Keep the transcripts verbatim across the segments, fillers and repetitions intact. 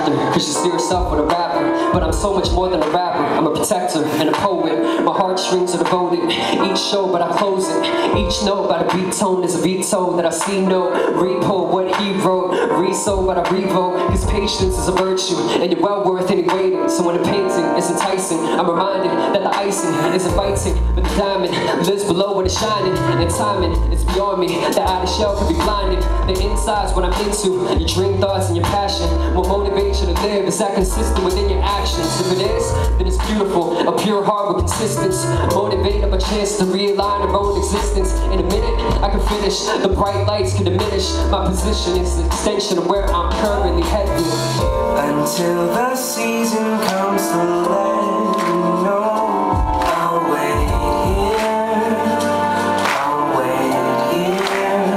actor, cause you see yourself with a rapper. But I'm so much more than a rapper. I'm a protector and a poet. My heartstrings are devoted. Each show, but I close it. Each note by the beat tone is a veto that I see no repo what he wrote. Reso, but I revoke. His patience is a virtue, and you're well worth any waiting. So when the painting is enticing, I'm reminded that the icing is inviting, but the diamond lives below when it's shining. And timing is beyond me. The outer shell could be blinded. The inside's what I'm into. Your dream thoughts and your passion. What motivates you to live? Is that consistent within your actions? If it is, then it's beautiful. A pure heart with consistency. Motivated by chance to realign our own existence. In a minute, I can finish. The bright lights can diminish. My position is an extension of where I'm currently headed. Until the season comes to let you know, I'll wait here, I'll wait here,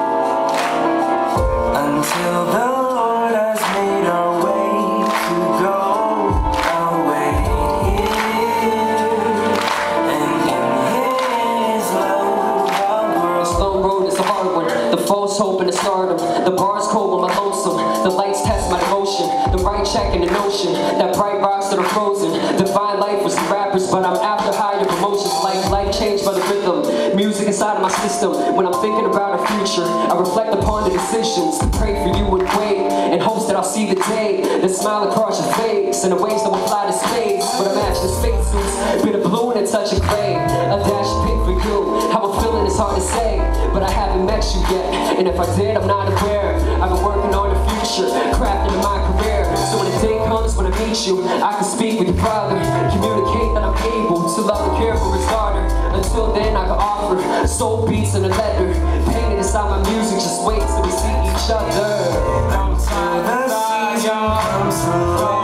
until the Lord has made our way to go. I'll wait here, and in His love I'll grow. The slow road is a hard one. The false hope and the stardom. The bar's cold when I'm lonesome. The lights test my devotion. The right check in the notion. That bright rocks that are frozen. Divine life was some rappers, but I'm after higher promotions. Like life changed by the rhythm. Music inside of my system. When I'm thinking about our future, I reflect upon the decisions to pray for you and wait, in hopes that I'll see the day that smile across your face in the ways that will fly to space. But I match the spacesuits, bit of blue and a touch of gray. A dash of pink for you. How I'm feeling is hard to say, but I haven't met you yet. And if I did, I'm not aware. I've been working on the future, crafting my career. So when the day comes when I meet you, I can speak with your father, communicate that I'm able to love and care for his daughter. Until then, I can offer soul beats and a letter, painted inside my music. Just wait till we see each other. Until the season comes to let you know,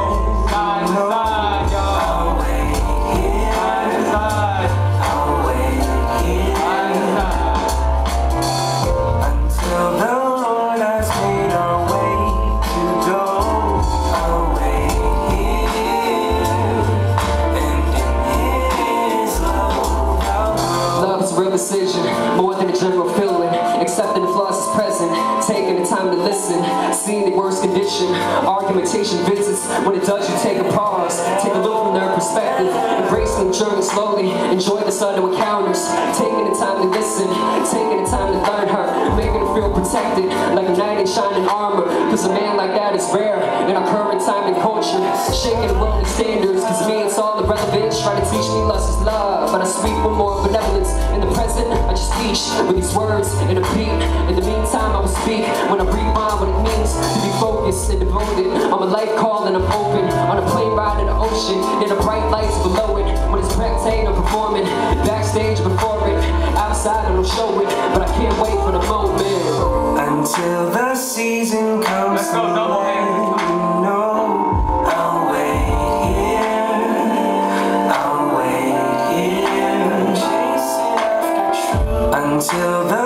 I'll wait here, I'll wait here, until the Lord has made our way to go. I'll wait here, and in His love I'll grow. Love is a real decision, more than a general feeling. Accepting the flaws is present, taking the time to listen, seeing the worst condition. Argumentation visits, when it does you take a pause, take a look from their perspective, embracing the journey slowly, enjoy the sudden encounters, taking the time to listen, taking the time to learn her, making her feel protected, like a knight in shining armor, cause a man like that is rare in our current time and culture. Shaking the world and standards, cause me it's all irrelevant, try to teach me lust is love, but I speak with more benevolence. In the present, I just teach with these words and a beat. In the meantime, I will speak when I rewind what it means to be focused and devoted. I'm a life call and I'm open, on a plane ride in the ocean, in the bright lights below it. When it's breathtaking, I'm performing, backstage before it, outside I don't show it, but I can't wait for the moment. Until the season comes to let you know, I'll wait here, I'll wait here, chasing after truth. Until the